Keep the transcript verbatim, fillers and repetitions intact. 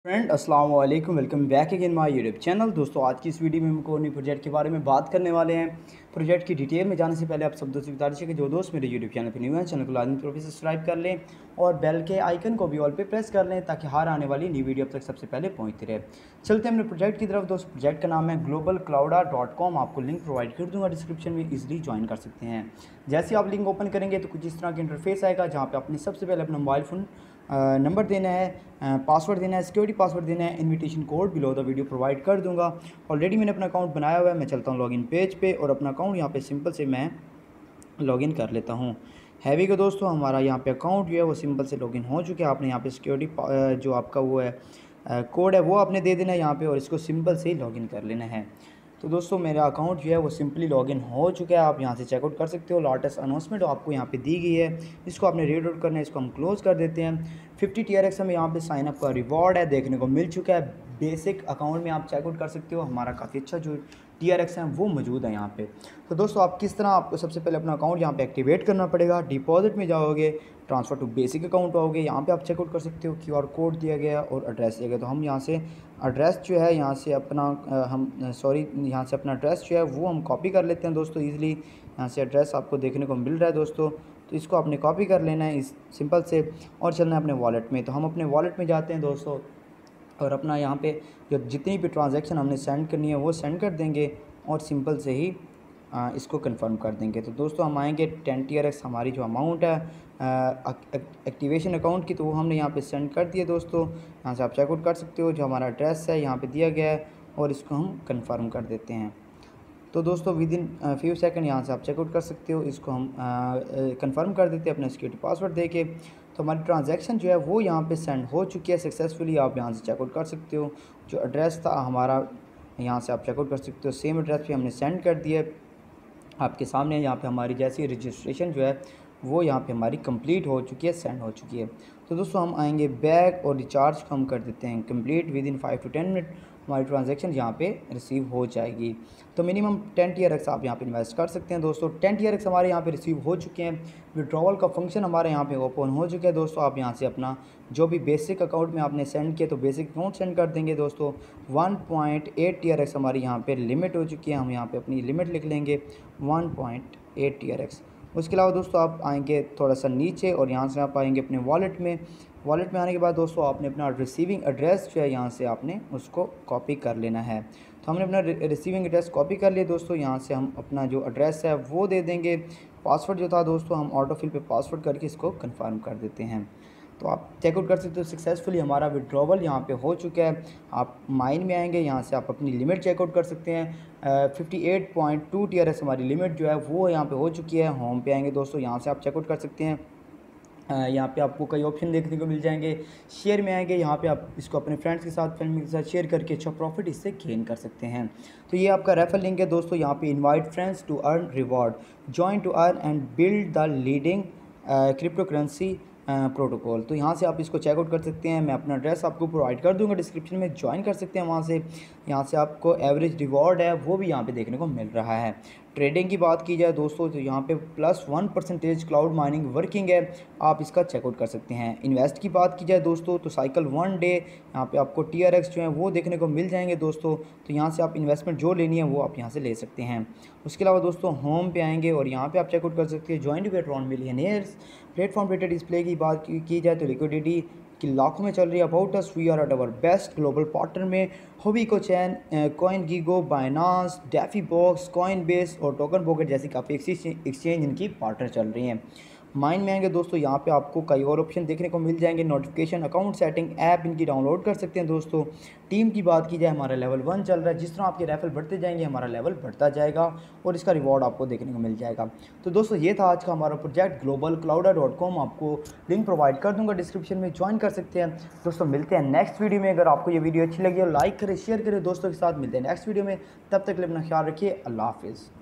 Friend अस्सलाम वालेकुम, welcome back again my YouTube channel. दोस्तों आज की इस वीडियो में हम कोई प्रोजेक्ट के बारे में बात करने वाले हैं। प्रोजेक्ट की डिटेल में जाने से पहले आप सब दोस्तों बता दीजिए कि जो दोस्त मेरे यूट्यूब चैनल पर न्यू हैं चैनल को लाजमी तौर पर सब्सक्राइब कर लें और बेल के आइकन को भी ऑल पे प्रेस कर लें ताकि हर आने वाली न्यू वीडियो अब तक सबसे पहले पहुँचती रहे। चलते हैं अपने प्रोजेक्ट की तरफ। दोस्तों प्रोजेक्ट का नाम है ग्लोबल क्लाउडा डॉट कॉम। आपको लिंक प्रोवाइड कर दूँगा डिस्क्रिप्शन में, ईजिली ज्वाइन कर सकते हैं। जैसे आप लिंक ओपन करेंगे तो कुछ इस तरह की इंटरफेस आएगा जहाँ पे आपने सबसे पहले अपना मोबाइल फ़ोन नंबर देना है, पासवर्ड देना है, सिक्योरिटी पासवर्ड देना है, invitation code below the video provide कर दूंगा। ऑलरेडी मैंने अपना अकाउंट बनाया हुआ है। मैं चलता हूँ लॉगिन पेज पे और अपना अकाउंट यहाँ पे सिंपल से मैं लॉगिन कर लेता हूँ। हैवी को दोस्तों हमारा यहाँ पे अकाउंट जो है वो सिंपल से लॉगिन हो चुका है। आपने यहाँ पे सिक्योरिटी जो आपका वो है कोड है वो आपने दे देना है यहाँ पे और इसको सिंपल से ही लॉगिन कर लेना है। तो दोस्तों मेरा अकाउंट जो है वो सिंपली लॉगिन हो चुका है। आप यहाँ से चेकआउट कर सकते हो। लाटेस्ट अनाउंसमेंट आपको यहाँ पे दी गई है, इसको आपने रीड आउट करना है। इसको हम क्लोज़ कर देते हैं। फिफ्टी टी आर एक्स हमें यहाँ पे साइन अप का रिवॉर्ड है देखने को मिल चुका है। बेसिक अकाउंट में आप चेकआउट कर सकते हो। हमारा काफ़ी अच्छा जो टी आर एक्स हैं वो मौजूद है यहाँ पे। तो दोस्तों आप किस तरह, आपको सबसे पहले अपना अकाउंट यहाँ पे एक्टिवेट करना पड़ेगा। डिपॉजिट में जाओगे, ट्रांसफ़र टू बेसिक अकाउंट आओगे, यहाँ पे आप चेकआउट कर सकते हो। क्यू आर कोड दिया गया है और एड्रेस दिया गया। तो हम यहाँ से एड्रेस जो है यहाँ से अपना हम सॉरी यहाँ से अपना एड्रेस जो है वो हम कॉपी कर लेते हैं दोस्तों ईज़िली। यहाँ से एड्रेस आपको देखने को मिल रहा है दोस्तों, तो इसको आपने कॉपी कर लेना है इस सिंपल से और चलना है अपने वॉलेट में। तो हम अपने वॉलेट में जाते हैं दोस्तों और अपना यहाँ पे जो जितनी भी ट्रांजैक्शन हमने सेंड करनी है वो सेंड कर देंगे और सिंपल से ही आ, इसको कंफर्म कर देंगे। तो दोस्तों हम आएंगे टेन टी आर एक्स हमारी जो अमाउंट है एक्टिवेशन अकाउंट की, तो वो हमने यहाँ पे सेंड कर दिए दोस्तों। यहाँ से आप चेकआउट कर सकते हो। जो हमारा एड्रेस है यहाँ पे दिया गया है और इसको हम कंफर्म कर देते हैं। तो दोस्तों विद इन फ्यू सेकंड यहाँ से आप चेकआउट कर सकते हो। इसको हम कंफर्म कर देते हैं अपना सिक्योरिटी पासवर्ड दे के। तो हमारी ट्रांजैक्शन जो है वो यहाँ पे सेंड हो चुकी है सक्सेसफुली। आप यहाँ से चेकआउट कर सकते हो। जो एड्रेस था हमारा यहाँ से आप चेकआउट कर सकते हो, सेम एड्रेस पे हमने सेंड कर दिया आपके सामने। यहाँ पे हमारी जैसी रजिस्ट्रेशन जो है वो यहाँ पे हमारी कंप्लीट हो चुकी है, सेंड हो चुकी है। तो दोस्तों हम आएंगे बैक और रिचार्ज को हम कर देते हैं complete. Within five to ten minute हमारी ट्रांजैक्शन यहाँ पे रिसीव हो जाएगी। तो minimum ten T R X आप यहाँ पे इन्वेस्ट कर सकते हैं दोस्तों। टेन टी आर एक्स हमारे यहाँ पे रिसीव हो चुके हैं। विड्रॉवल का फंक्शन हमारे यहाँ पे ओपन हो चुका है दोस्तों। आप यहाँ से अपना जो भी बेसिक अकाउंट में आपने सेंड किया तो बेसिक अकाउंट सेंड कर देंगे दोस्तों। One point eight T R X हमारी यहाँ पे लिमिट हो चुकी है। हम यहाँ पे अपनी लिमिट लिख लेंगे one point eight T R X. उसके अलावा दोस्तों आप आएंगे थोड़ा सा नीचे और यहाँ से आप आएंगे अपने वॉलेट में। वॉलेट में आने के बाद दोस्तों आपने अपना रिसीविंग एड्रेस जो है यहाँ से आपने उसको कॉपी कर लेना है। तो हमने अपना रिसीविंग एड्रेस कॉपी कर लिया दोस्तों। यहाँ से हम अपना जो एड्रेस है वो दे देंगे। पासवर्ड जो था दोस्तों हम ऑटो फिल पे पासवर्ड करके इसको कंफर्म कर देते हैं। तो आप चेकआउट कर सकते हो। सक्सेसफुली हमारा विड्रॉवल यहाँ पे हो चुका है। आप माइन में आएंगे, यहाँ से आप अपनी लिमिट चेकआउट कर सकते हैं। Fifty eight point two T R S हमारी लिमिट जो है वो यहाँ पे हो चुकी है। होम पे आएंगे दोस्तों, यहाँ से आप चेकआउट कर सकते हैं। यहाँ पे आपको कई ऑप्शन देखने को मिल जाएंगे। शेयर में आएंगे, यहाँ पे आप इसको अपने फ्रेंड्स के साथ फैमिली के साथ शेयर करके अच्छा प्रॉफिट इससे गेन कर सकते हैं। तो ये आपका रेफरल लिंक है दोस्तों। यहाँ पे invite friends to earn reward, join to earn and build the leading crypto currency protocol. तो यहाँ से आप इसको चेकआउट कर सकते हैं। मैं अपना एड्रेस आपको प्रोवाइड कर दूंगा डिस्क्रिप्शन में, ज्वाइन कर सकते हैं वहाँ से। यहाँ से आपको एवरेज रिवॉर्ड है वो भी यहाँ पे देखने को मिल रहा है। ट्रेडिंग की बात की जाए दोस्तों तो यहाँ पे plus one percentage cloud mining working है, आप इसका चेकआउट कर सकते हैं। इन्वेस्ट की बात की जाए दोस्तों तो साइकिल वन डे यहाँ पे आपको टी आर एक्स जो है वो देखने को मिल जाएंगे दोस्तों। तो यहाँ से आप इन्वेस्टमेंट जो लेनी है वो आप यहाँ से ले सकते हैं। उसके अलावा दोस्तों होम पे आएंगे और यहाँ पे आप चेकआउट कर सकते हैं join to get one millionaires. Platform rated display की बात की, की जाए तो लिक्विडिटी कि लाखों में चल रही है। About us we are at our best global partner में Huobi Eco chain, CoinGecko, Binance, DeFi box, Coinbase और टोकन पॉकेट जैसी काफ़ी एक्सचेंज इनकी पार्टनर चल रही हैं। माइन में आएंगे दोस्तों, यहाँ पे आपको कई और ऑप्शन देखने को मिल जाएंगे। नोटिफिकेशन, अकाउंट सेटिंग, ऐप इनकी डाउनलोड कर सकते हैं दोस्तों। टीम की बात की जाए हमारा लेवल वन चल रहा है। जिस तरह आपके रेफरल बढ़ते जाएंगे हमारा लेवल बढ़ता जाएगा और इसका रिवॉर्ड आपको देखने को मिल जाएगा। तो दोस्तों ये था आज का हमारा project global clouda dot com. आपको लिंक प्रोवाइड कर दूंगा डिस्क्रिप्शन में, ज्वाइन कर सकते हैं दोस्तों। मिलते हैं नेक्स्ट वीडियो में। अगर आपको ये वीडियो अच्छी लगी हो लाइक करें, शेयर करें दोस्तों के साथ। मिलते हैं नेक्स्ट वीडियो में, तब तक के लिए अपना ख्याल रखिए। अल्लाह हाफिज़।